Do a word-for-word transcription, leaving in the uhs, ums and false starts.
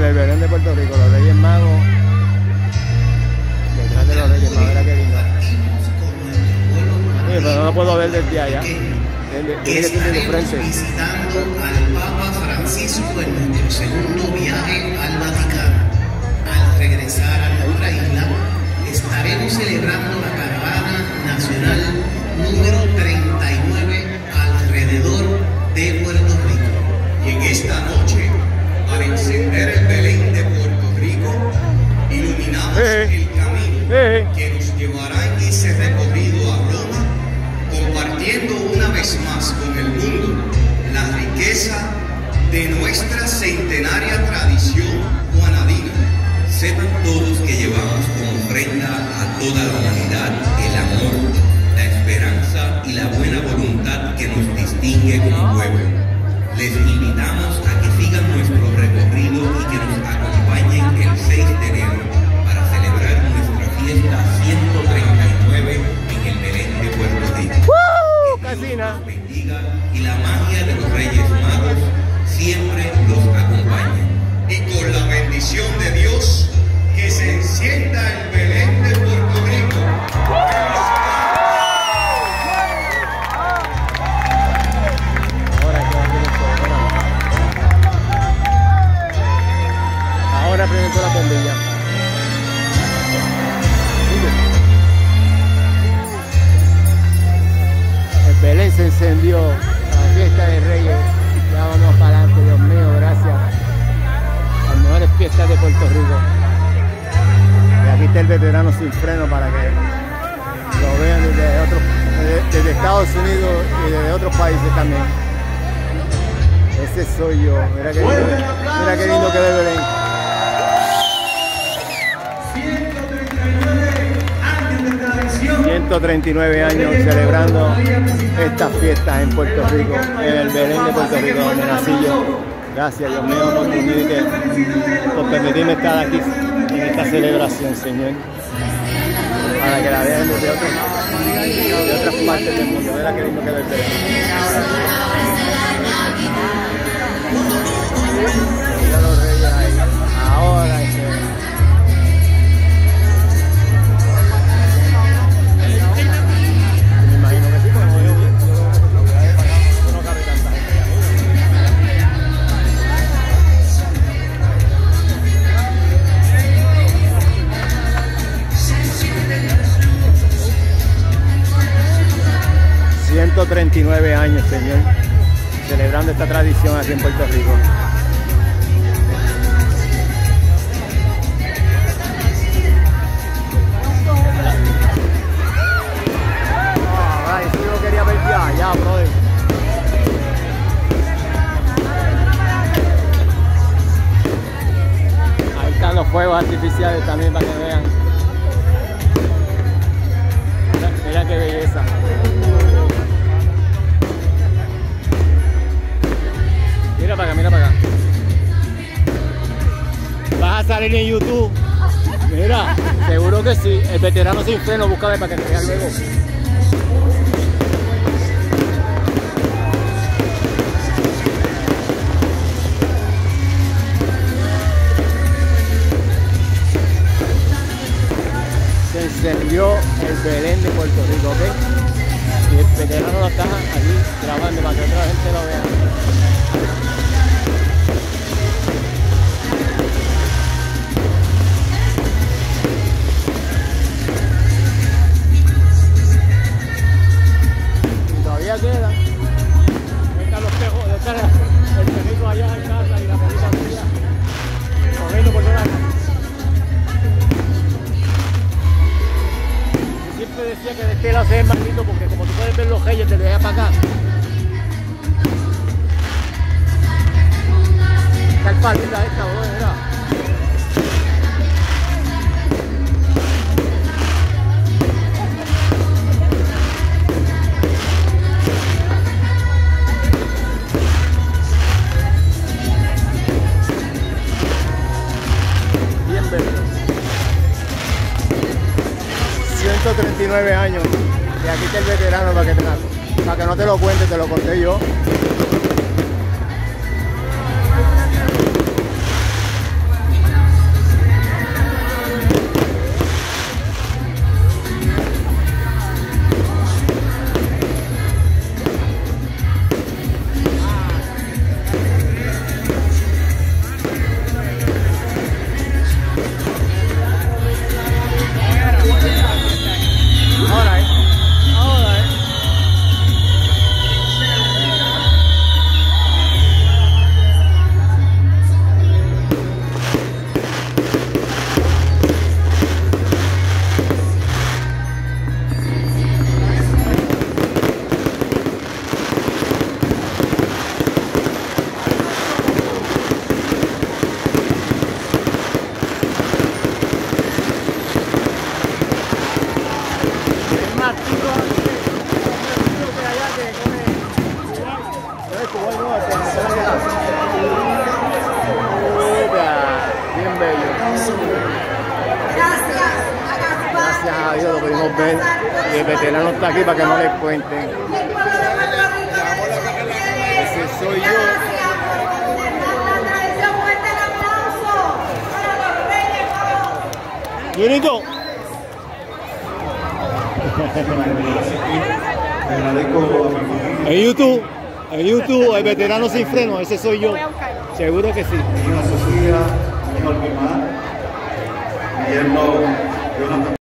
el Belén de Puerto Rico, los Reyes Magos. Detrás de los Reyes Magos, era que lindo. Sí, pero no lo puedo ver desde allá. Tiene que ser de frente. Visitando al Papa Francisco en nuestro segundo viaje al Vaticano. Al regresar a nuestra isla, estaremos celebrando la caravana nacional número treinta y nueve alrededor de Puerto Rico. Y en esta noche, al encender el Belén de Puerto Rico, iluminamos Eh, el camino eh. que nos llevará en ese recorrido a Roma, compartiendo una vez más con el mundo la riqueza de nuestra centenaria tradición juanadina. Sepan todos que llevamos como ofrenda a toda la humanidad el amor, la esperanza y la buena voluntad que nos distingue como pueblo. Les invitamos a que sigan nuestro recorrido y que nos acompañen el seis de enero para celebrar nuestra fiesta ciento treinta y nueve en el Belén de Puerto Rico. ¡Uh! Que Dios Casina. los bendiga y la magia de los Reyes Magos siempre los acompañe. Y con la bendición de Dios, que se encienda el Belén de Puerto Rico. Ahora que va a venir ahora prende toda la bombilla. El Belén se encendió, la fiesta de Reyes. Ya vamos para adelante, Dios mío, gracias. Las mejores fiestas de Puerto Rico. Y aquí está el veterano sin freno para que lo vean desde, otros, desde, desde Estados Unidos y desde otros países también. Ese soy yo. Mira qué lindo, mira qué lindo que de Belén. ciento treinta y nueve años celebrando estas fiestas en Puerto Rico, en el Belén de Puerto Rico, donde nací yo. Gracias, Dios mío, por, permitirme, por permitirme estar aquí en esta celebración, Señor, para que la vean desde otros, de otras partes del mundo. Mira qué lindo que es el Belén. Mira los reyes ahí, ahora es que... ciento treinta y nueve años, Señor, celebrando esta tradición aquí en Puerto Rico. Ah, eso yo lo quería ver ya, ya, brother. Ahí están los fuegos artificiales también para que vean. Mira, mira qué belleza. Mira para acá, mira para acá. Vas a salir en YouTube. Mira, seguro que sí. El veterano sin freno, búscame para que te veas luego. Se encendió el Belén de Puerto Rico, ¿ok? Y el veterano lo está aquí grabando para que otra gente lo vea. Queda. Están los pejos, está el perrito allá en casa y la perrita allá corriendo por toda la casa. Yo siempre decía que de este lado se ve más lindo porque como tú puedes ver los reyes desde allá para acá. Está el palita esta, bro, mira. ciento treinta y nueve años y aquí está el veterano para que, te, para que no te lo cuente, te lo conté yo. gracias a Dios lo pudimos ver. Y el veterano está aquí para que no les cuenten. Ese soy yo. Junito. En YouTube, en YouTube, el veterano sin freno, ese soy yo. Seguro que sí. Sofía, Jonathan